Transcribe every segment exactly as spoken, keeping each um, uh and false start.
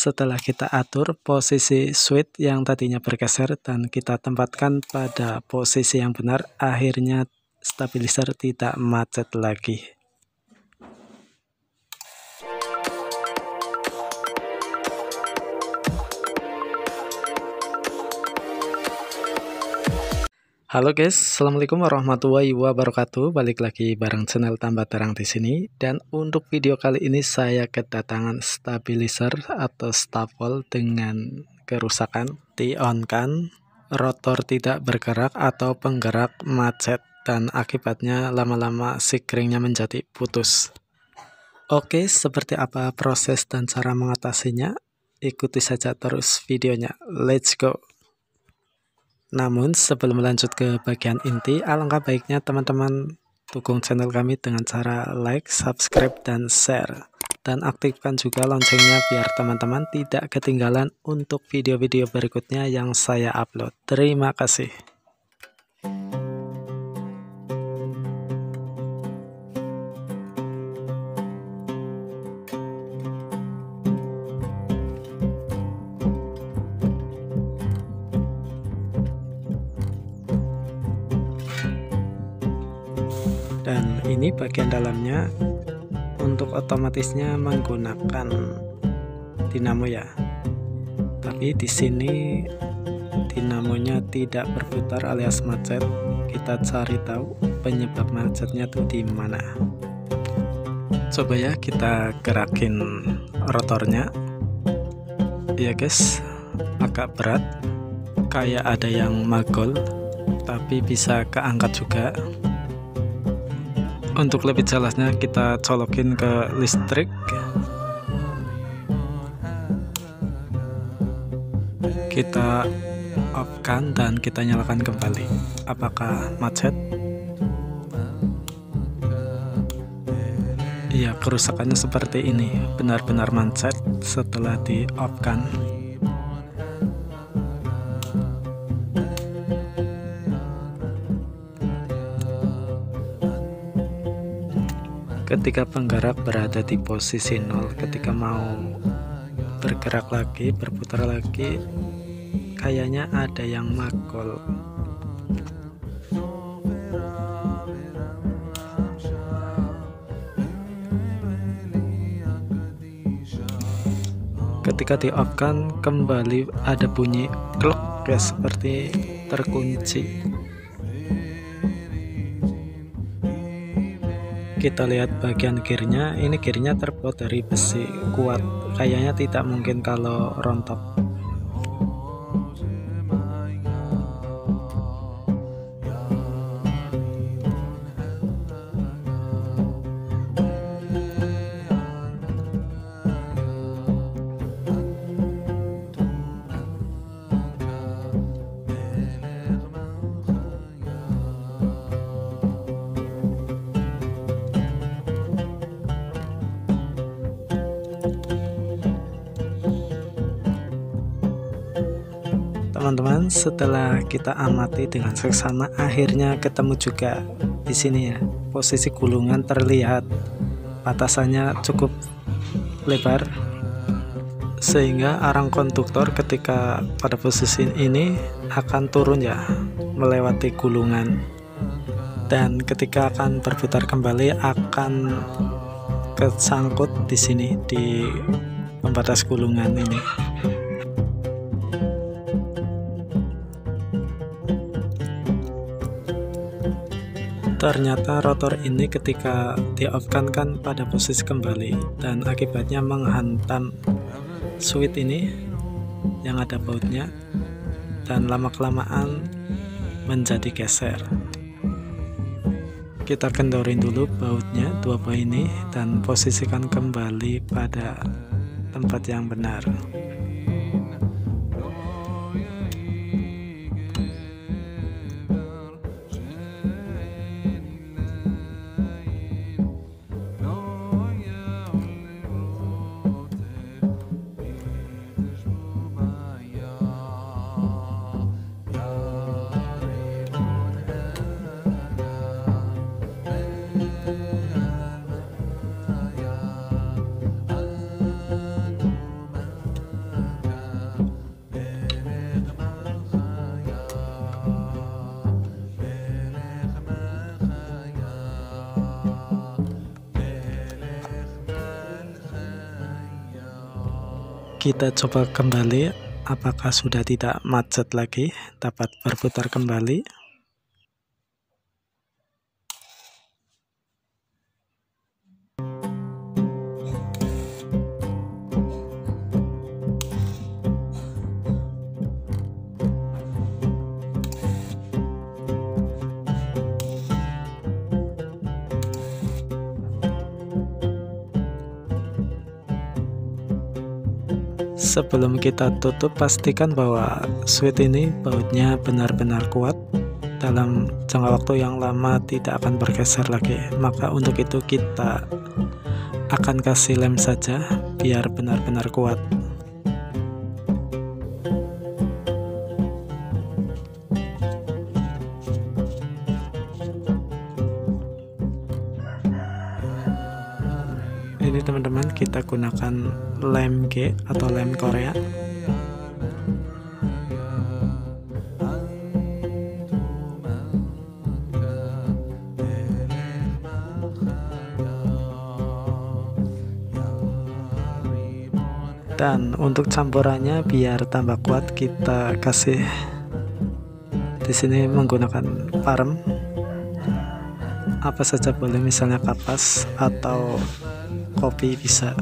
setelah kita atur posisi switch yang tadinya bergeser dan kita tempatkan pada posisi yang benar, akhirnya stabilizer tidak macet lagi. Halo guys, assalamualaikum warahmatullahi wabarakatuh. Balik lagi bareng channel Tambah Terang di sini. Dan untuk video kali ini saya kedatangan stabilizer atau stapel dengan kerusakan. Di-on-kan, rotor tidak bergerak atau penggerak macet, dan akibatnya lama-lama sikringnya menjadi putus. Oke, seperti apa proses dan cara mengatasinya? Ikuti saja terus videonya. Let's go! Namun sebelum lanjut ke bagian inti, alangkah baiknya teman-teman dukung channel kami dengan cara like, subscribe, dan share. Dan aktifkan juga loncengnya biar teman-teman tidak ketinggalan untuk video-video berikutnya yang saya upload. Terima kasih. Dan ini bagian dalamnya. Untuk otomatisnya menggunakan dinamo ya, tapi di sini dinamonya tidak berputar alias macet. Kita cari tahu penyebab macetnya tuh di mana. Coba ya kita gerakin rotornya. Ya guys, agak berat, kayak ada yang magol, tapi bisa keangkat juga. Untuk lebih jelasnya kita colokin ke listrik. Kita off-kan dan kita nyalakan kembali. Apakah macet? Iya, kerusakannya seperti ini. Benar-benar macet setelah di off-kan. Ketika penggerak berada di posisi nol, ketika mau bergerak lagi, berputar lagi, kayaknya ada yang magol. Ketika di off kan kembali ada bunyi klok ya, seperti terkunci. Kita lihat bagian gearnya, ini gearnya terbuat dari besi kuat, kayaknya tidak mungkin kalau rontok. Teman-teman, setelah kita amati dengan seksama, akhirnya ketemu juga di sini ya. Posisi gulungan terlihat batasannya cukup lebar, sehingga arang konduktor ketika pada posisi ini akan turun ya, melewati gulungan. Dan ketika akan berputar kembali akan kesangkut di sini di pembatas gulungan ini. Ternyata rotor ini ketika di off-kan kan pada posisi kembali, dan akibatnya menghantam switch ini yang ada bautnya, dan lama-kelamaan menjadi geser. Kita kendorin dulu bautnya, dua buah ini, dan posisikan kembali pada tempat yang benar. Kita coba kembali, apakah sudah tidak macet lagi, dapat berputar kembali. Sebelum kita tutup, pastikan bahwa switch ini bautnya benar-benar kuat. Dalam jangka waktu yang lama tidak akan bergeser lagi. Maka untuk itu kita akan kasih lem saja biar benar-benar kuat. Ini teman-teman, kita gunakan lem G atau lem Korea. Dan untuk campurannya biar tambah kuat, kita kasih di sini menggunakan parem. Apa saja boleh, misalnya kapas atau kopi bisa.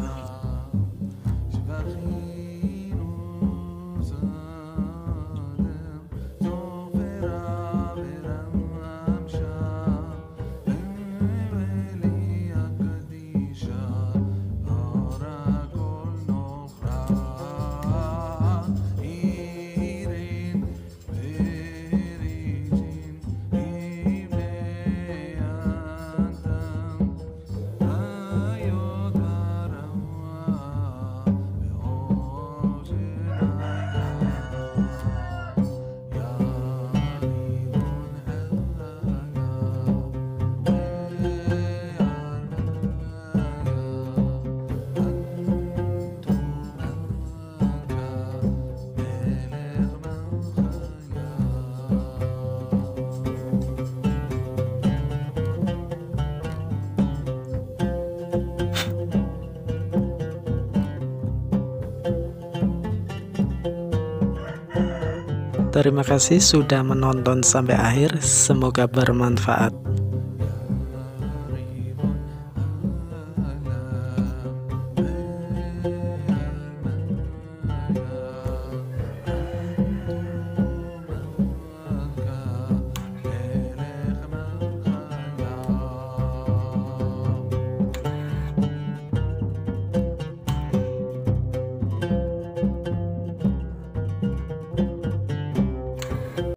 Terima kasih sudah menonton sampai akhir, semoga bermanfaat.